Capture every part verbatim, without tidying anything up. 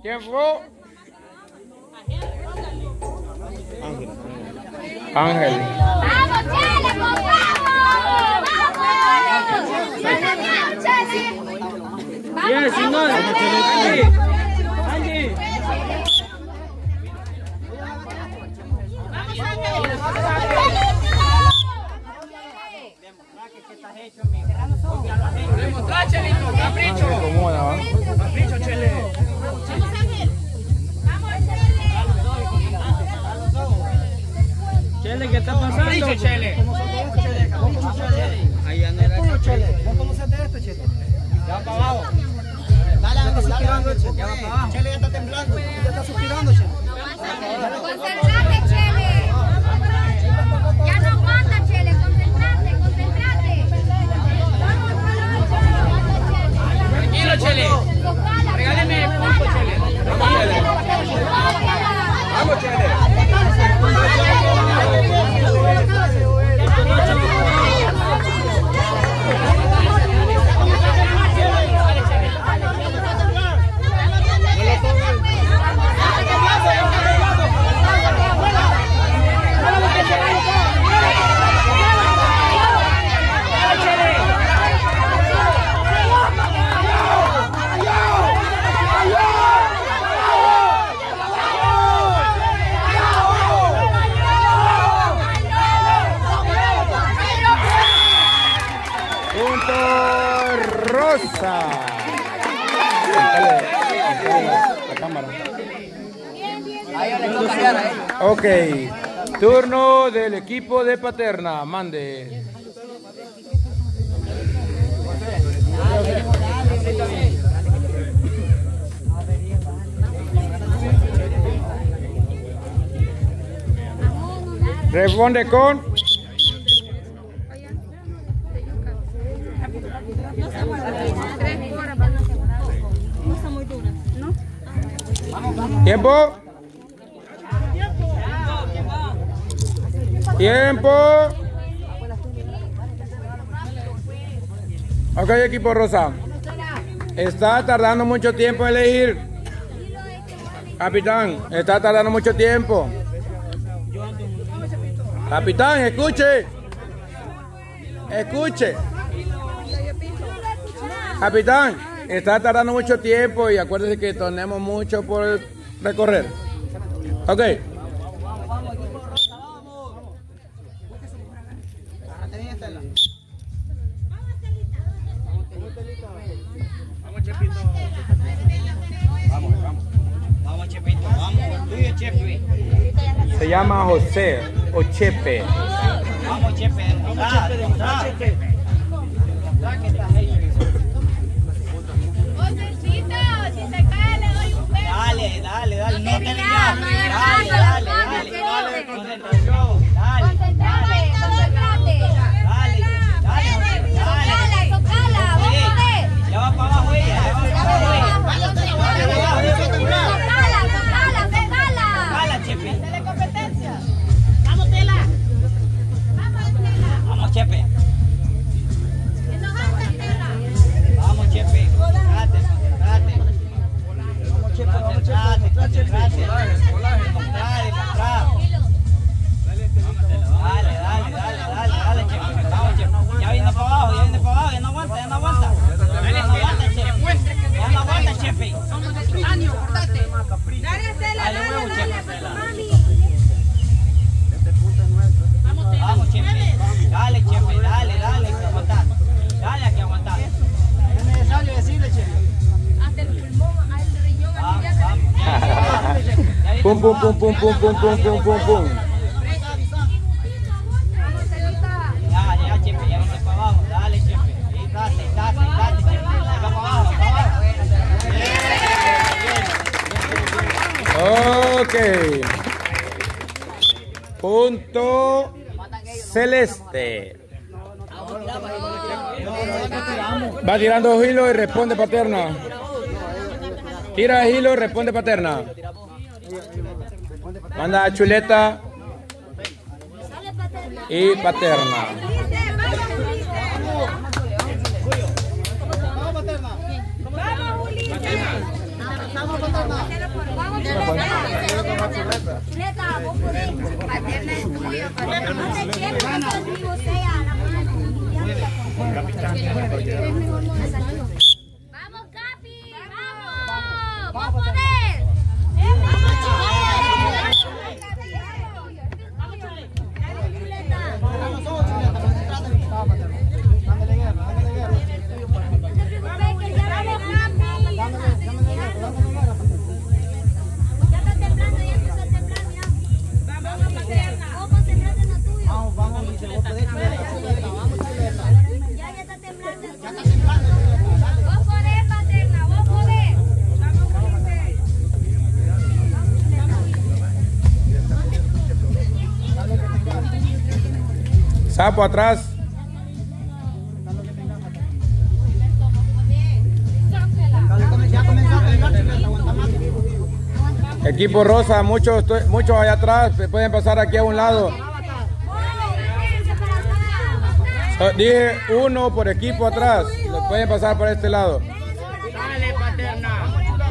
Tiempo. Ángel. ¡Vamos, Chele, por favor! ¡Vamos! Bien, señor. Angie. Demostrá, Chelito, capricho. Capricho, Chele. Chele, ¿qué está pasando? Capricho, Chele. Ahí ya no era Chele, ¿vos conoces de esto, Chele? Ya va para abajo. Dale, anda suspirando, Chele. Ya va para abajo. Chele ya está temblando. Ya está suspirando, Chele. ¡Concentrate, Chele! Ya no aguanta, Chele. Concentrate, concentrate. Tranquilo, Chele. Regáleme punto, Chele. Vamos, Chele. Rosa. La cámara. Ok. Turno del equipo de Paterna. Mande. Responde con. Tiempo. Tiempo. Ok, equipo rosa. Está tardando mucho tiempo en elegir. Capitán, está tardando mucho tiempo. Capitán, escuche. Escuche. Capitán, está tardando mucho tiempo y acuérdese que tenemos mucho por recorrer. Ok. Vamos, Chepito. Vamos, vamos. Vamos, Chepito. Vamos. Tuyo, Chepe. Se llama José o Chepe. Vamos, Chepe. Vamos, Chepe. Dale, dale, dale. No te digas. Dale, dale, dale. Dale, concentración. Dale. Concentrate, concentrate. Dale, dale. Socala, socala, vamos a ver. Ya va para abajo ella. Ya va para abajo ella. Socala, socala, socala. Dale, Chepe. Dale competencia. Vamos, Tela. Vamos, Tela. Vamos, Chepe. Enojate, Tela. Vamos, Chepe. Date, date. Vamos, Chepe, vamos, Chepe. Date, Chepe. date. Dale, dale, dale, dale, dale, Chepe. Vamos, Chepe. Ya viene para abajo, ya viene para abajo. Ya no aguanta, ya no aguanta. Dale, no aguanta, Chepe. Ya no aguanta, Chepe. Dale, huevo, Chepe. Vamos, Chepe. Dale, Chepe, dale, dale, hay que aguantar. Dale, hay que aguantar. Es necesario decirle, Chele. Hasta el pulmón, al riñón, Vamos, aquí ya vamos. Pum, pum, pum, pum, pum, pum, pum, pum, pum, pum. Dale, ya, Chepe, ya viene para abajo. Dale, Chepe. Ahí, date, date, date, Chepe. Ahí va para abajo, para abajo. Ok. Punto celeste. Va tirando hilo y responde Paterna. Tira hilo y responde Paterna. Manda a Chuleta y Paterna. Vamos, Paterna. Vamos, Capi, vamos. Vos podés. Sapo atrás. Equipo rosa, muchos, muchos allá atrás, pueden pasar aquí a un lado. So, dije uno por equipo atrás, pueden pasar por este lado. Dale, Paterna.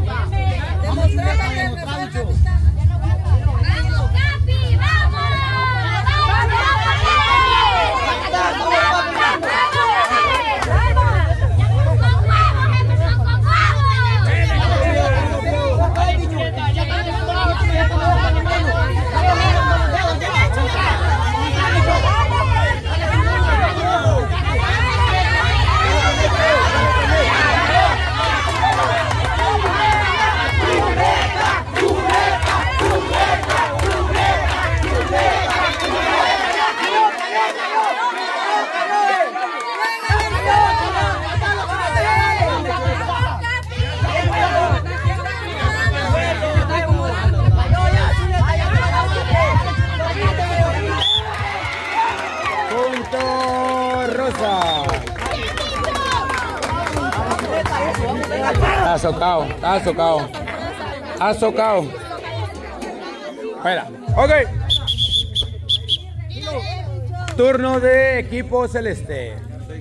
Está socado, está socado. Está socado. Fuera. Ok. Turno de equipo celeste.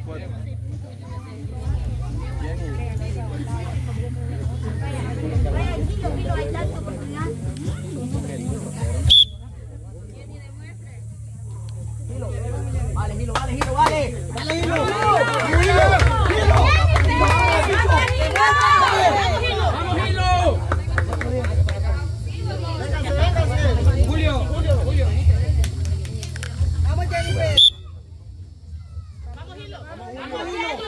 Vale, Gilo, vale, Gilo, vale. Vale, Gilo. Julio, Julio, Julio. Vamos, Jennifer. Vamos, Gilo. Vamos,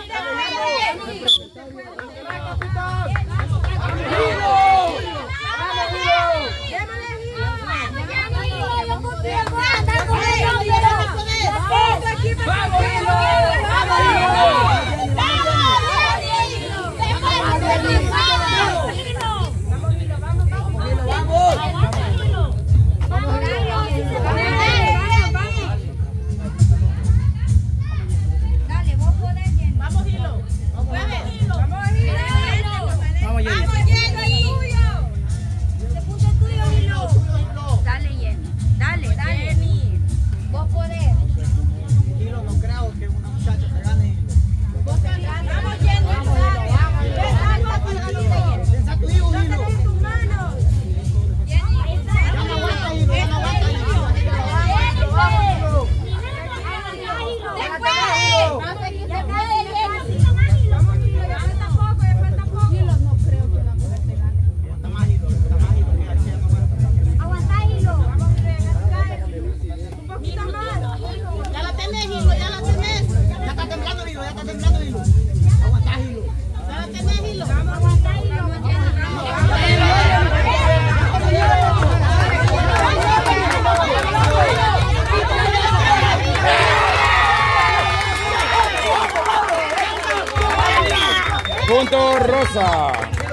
Punto rosa.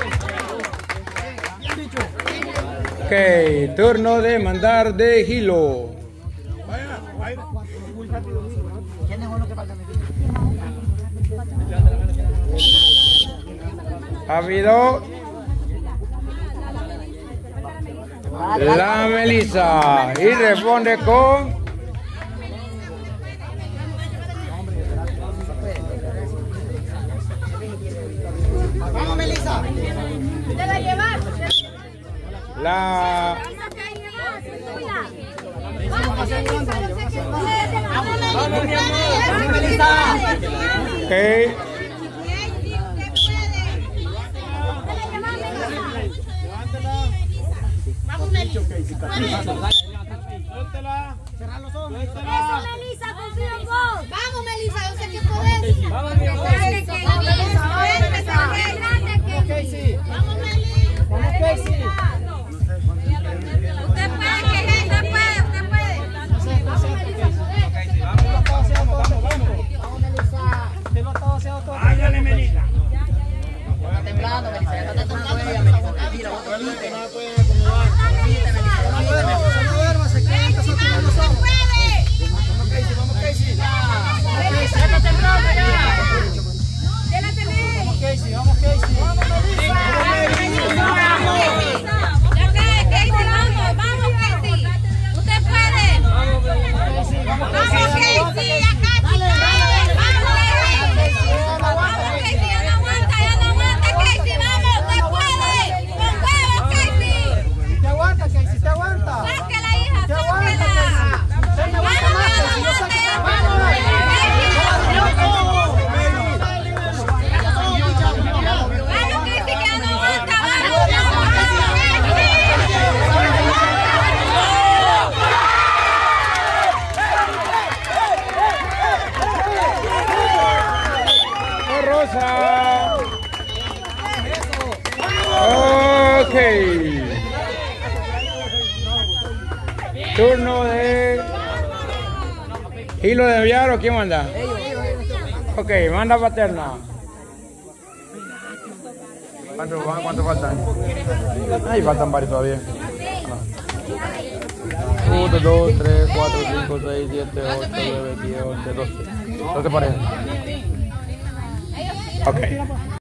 Ok, turno de mandar de Gilo. Ha habido la Melissa y responde con vamos, Melissa. Te la llevas. la Vamos, Ok. Cerrar los ojos. Eso, Melissa, confío en vos. Vamos, Melissa, yo sé que podés. Vamos, Melissa. Vamos, Casey. Vamos, Casey. Usted puede, que usted puede, usted puede. Te lo estaba haciendo todo. Ándale, Melissa. Está temblando, Melissa. Ya está temblando ella, Melissa. Tranquila, vos tranquila. No duerma, se queda en casa con los ojos. Vamos, Casey, vamos, Casey. Melissa, está temblando ya. Vamos, Casey, vamos, Casey. Vamos, Melissa. Ya que, Casey, vamos, vamos, Casey. Usted puede. Vamos, Casey, ya casi. Vamos, Casey. Vamos, Casey, ya no aguanta, ya no aguanta, Casey, vamos, usted puede. Con huevos, Casey. Te aguanta, Casey, te aguanta. Sáquela, hija, Te aguanta, sáquela. Casey. Usted me aguanta más, Casey. Yo sé que te aguanta. Vamos, Casey, que ya no aguanta, vamos. Rosa. Ok. Turno de Hilo de Villar, ¿o quién manda? Ok, manda Paterna. ¿Cuánto, cuánto faltan? Ahí faltan varios todavía. uno, dos, tres, cuatro, cinco, seis, siete, ocho, nueve, diez, once, doce. ¿No te parece? Ok.